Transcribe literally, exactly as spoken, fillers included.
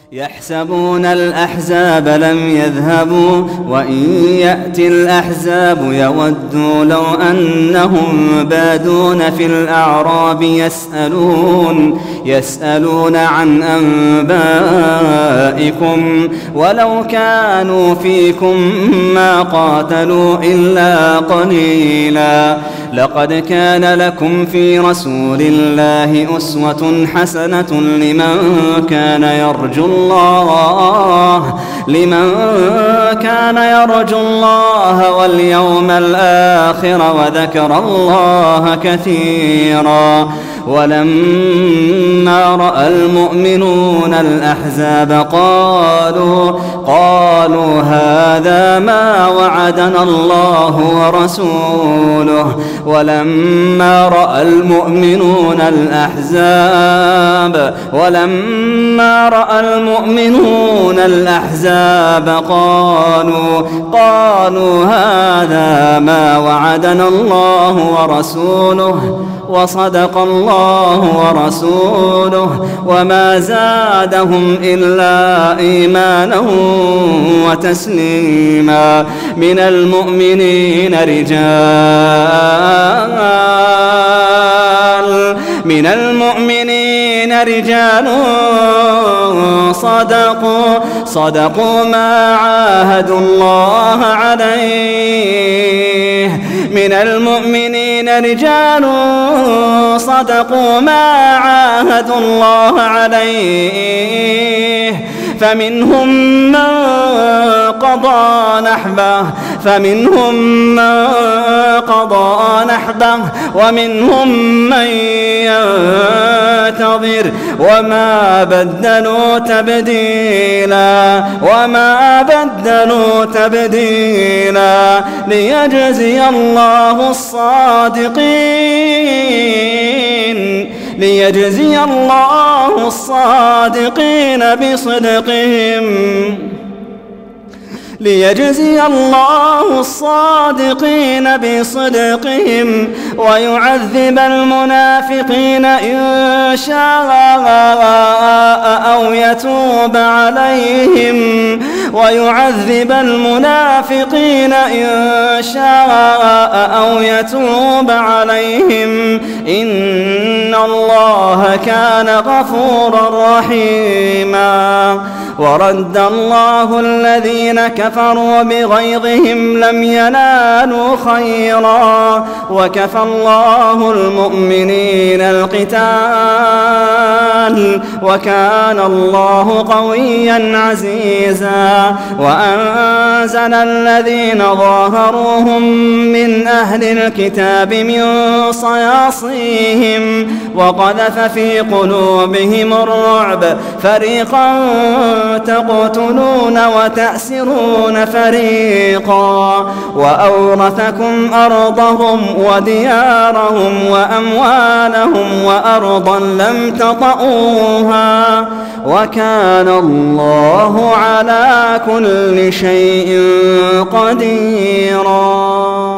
يحسبون الأحزاب لم يذهبوا وإن يأتي الأحزاب يودوا لو أنهم بادون في الأعراب يسألون يسألون عن أنبائكم ولو كانوا فيكم ما قاتلوا إلا قليلا. لقد كان لكم في رسول الله أسوة حسنة لمن كان يرجو الله لمن كان يرجو الله واليوم الآخر وذكر الله كثيرا. ولما رأى المؤمنون الأحزاب قالوا قالوا هذا ما وعدنا الله ورسوله. ولما رأى المؤمنون الأحزاب ولما رأى المؤمنون الأحزاب قالوا قالوا هذا ما وعدنا الله ورسوله وصدق الله ورسوله وما زادهم إلا إيمانا وتسليما. من المؤمنين رجال من المؤمنين رجال صدقوا صدقوا ما عاهدوا الله عليه. من المؤمنين رجال صدقوا ما عاهدوا الله عليه فمنهم من قضى نحبه فمنهم من قضى نحبه ومنهم من ينتظر وما بدلوا تبديلا وما بدلوا تبديلا. ليجزي الله الصادقين ليجزي الله الصادقين بصدقهم ليجزي الله الصادقين بصدقهم ويعذب المنافقين إن شاء أو يتوب عليهم ويعذب المنافقين إن شاء أو يتوب عليهم إن الله كان غفورا رحيما. ورد الله الذين كفروا بغيظهم لم ينالوا خيرا وكفى الله المؤمنين القتال وكان الله قويا عزيزا. وأنزل الذين ظاهروهم من أهل الكتاب من صياصيهم وقذف في قلوبهم الرعب فريقا تقتلون وتأسرون فريقا. وأورثكم أرضهم وديارهم وأموالهم وأرضا لم تطئوها وكان الله على كل شيء قديرا.